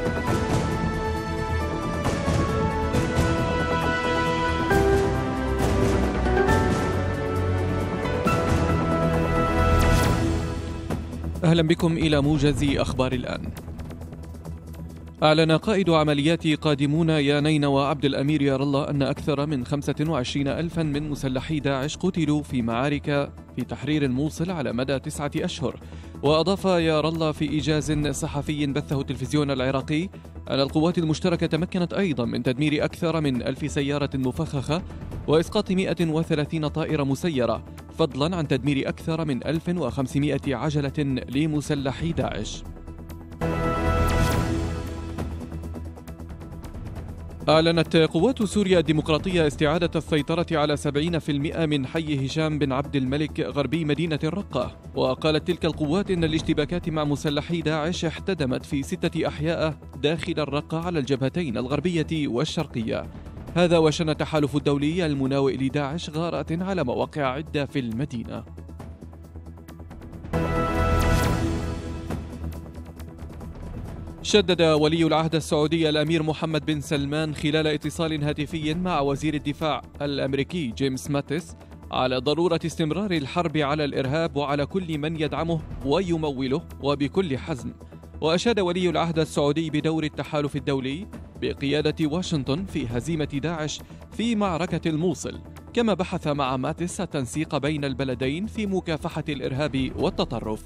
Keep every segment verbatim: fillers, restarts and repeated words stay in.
أهلا بكم إلى موجز أخبار الآن. أعلن قائد عمليات قادمون يا نينوى عبد الأمير يار الله أن أكثر من خمسة وعشرين ألفا من مسلحي داعش قتلوا في معارك في تحرير الموصل على مدى تسعة أشهر. وأضاف يار الله في إيجاز صحفي بثه التلفزيون العراقي أن القوات المشتركة تمكنت أيضا من تدمير أكثر من ألف سيارة مفخخة وإسقاط مئة وثلاثين طائرة مسيرة، فضلا عن تدمير أكثر من ألف وخمسمئة عجلة لمسلحي داعش. أعلنت قوات سوريا الديمقراطية استعادة السيطرة على سبعين بالمئة من حي هشام بن عبد الملك غربي مدينة الرقة. وقالت تلك القوات إن الاشتباكات مع مسلحي داعش احتدمت في ستة أحياء داخل الرقة على الجبهتين الغربية والشرقية. هذا وشن التحالف الدولي المناوئ لداعش غارات على مواقع عدة في المدينة. شدد ولي العهد السعودي الأمير محمد بن سلمان خلال اتصال هاتفي مع وزير الدفاع الأمريكي جيمس ماتيس على ضرورة استمرار الحرب على الإرهاب وعلى كل من يدعمه ويموله وبكل حزم. وأشاد ولي العهد السعودي بدور التحالف الدولي بقيادة واشنطن في هزيمة داعش في معركة الموصل، كما بحث مع ماتيس التنسيق بين البلدين في مكافحة الإرهاب والتطرف.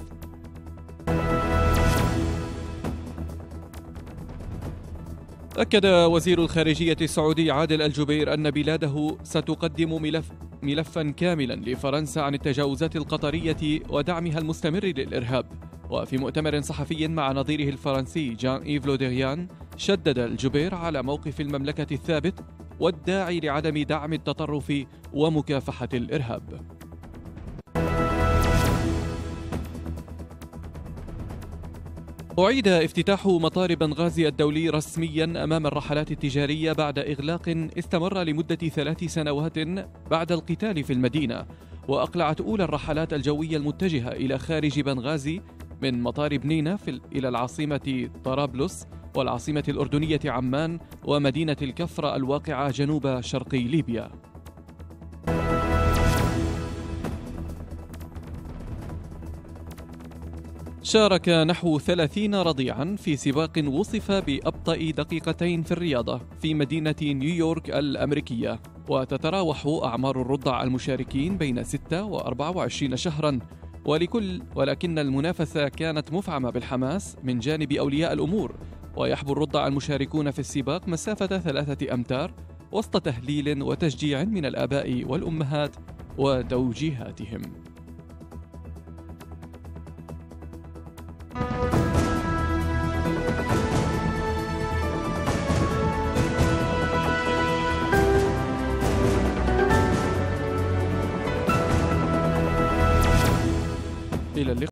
أكد وزير الخارجية السعودي عادل الجبير أن بلاده ستقدم ملف ملفا كاملا لفرنسا عن التجاوزات القطرية ودعمها المستمر للإرهاب. وفي مؤتمر صحفي مع نظيره الفرنسي جان إيف لودريان، شدد الجبير على موقف المملكة الثابت والداعي لعدم دعم التطرف ومكافحة الإرهاب. أعيد افتتاح مطار بنغازي الدولي رسميا أمام الرحلات التجارية بعد إغلاق استمر لمدة ثلاث سنوات بعد القتال في المدينة. وأقلعت أولى الرحلات الجوية المتجهة إلى خارج بنغازي من مطار بنينة إلى العاصمة طرابلس والعاصمة الأردنية عمان ومدينة الكفر الواقعة جنوب شرقي ليبيا. شارك نحو ثلاثين رضيعا في سباق وصف بأبطأ دقيقتين في الرياضة في مدينة نيويورك الأمريكية. وتتراوح أعمار الرضع المشاركين بين ستة وأربعة وعشرين شهرا، ولكل ولكن المنافسة كانت مفعمة بالحماس من جانب أولياء الأمور. ويحبو الرضع المشاركون في السباق مسافة ثلاثة أمتار وسط تهليل وتشجيع من الآباء والأمهات وتوجيهاتهم.